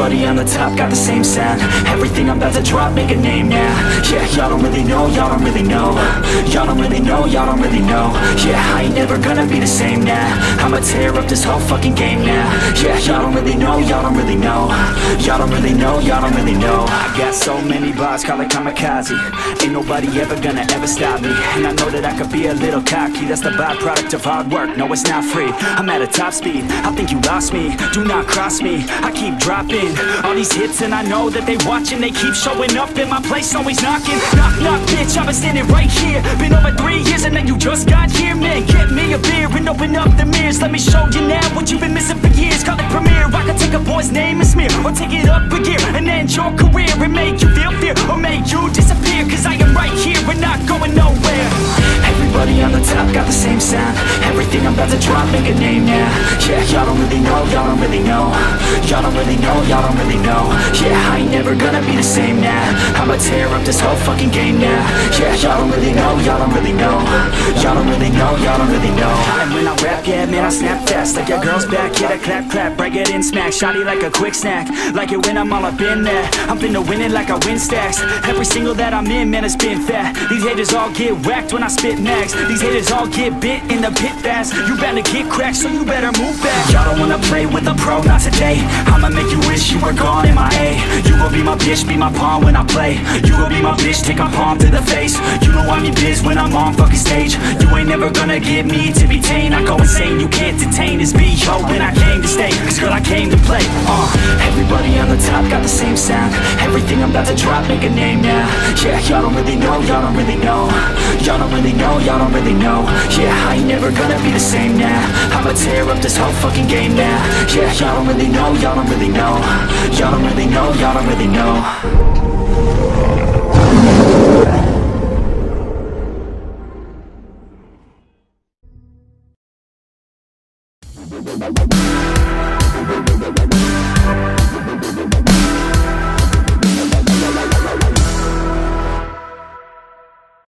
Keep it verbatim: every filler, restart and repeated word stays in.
Everybody on the top got the same sound. Everything I'm about to drop, make a name now. Yeah, y'all don't really know, y'all don't really know. Y'all don't really know, y'all don't really know. Yeah, I ain't never gonna be the same now. I'ma tear up this whole fucking game now. Yeah, y'all don't really know, y'all don't really know. Y'all don't really know, y'all don't really know. I got so many bars, call it kamikaze. Ain't nobody ever gonna ever stop me. And I know that I could be a little cocky. That's the byproduct of hard work, no it's not free. I'm at a top speed, I think you lost me. Do not cross me, I keep dropping all these hits and I know that they watching. They keep showing up in my place, always knocking. Knock, knock, bitch, I've been standing right here. Been over three years and then you just got here. Man, get me a beer and open up the mirrors. Let me show you now what you've been missing for years. Call it premiere, I can take a boy's name and smear, or take it up a gear and end your career and make you feel fear, or make you disappear. Cause I am right here and not going nowhere. Everybody on the top got the same sound. Everything I'm about to drop, make a name now. Yeah, y'all don't really know, y'all don't really know. Y'all don't really know, y'all don't really know. Yeah, I ain't never gonna be the same now. I'ma tear up this whole fucking game now. Yeah, y'all don't really know, y'all don't really know. Y'all don't really know, y'all don't really know. And when I rap, yeah, man, I snap fast. Like your girl's back, hit a clap, clap, break it in, smack. Shotty like a quick snack, like it when I'm all up in there. I'm finna win it like I win stacks. Every single that I'm in, man, it's been fat. These haters all get whacked when I spit max. These haters all get bit in the pit fast. You better get cracked, so you better move back. Y'all don't wanna play with a pro, not today. I'ma make you wish you were gone in my A. You gon' be my bitch, be my pawn when I play. You gon' be my bitch, take my palm to the face. You know I'm in biz when I'm on fucking stage. You ain't never gonna get me to be tame. I go insane, you can't detain this B O when I came to stay. Cause girl, I came to play. Uh, everybody on the top got the same sound. Everything I'm about to drop, make a name now. Yeah, y'all don't really know, y'all don't really know. Y'all don't really know, y'all don't really know. Yeah, I ain't never gonna be the same now. I'ma tear up this whole fucking game now. Yeah, y'all don't really know, y'all don't really know. Y'all don't really know, y'all don't really know. We'll be right back.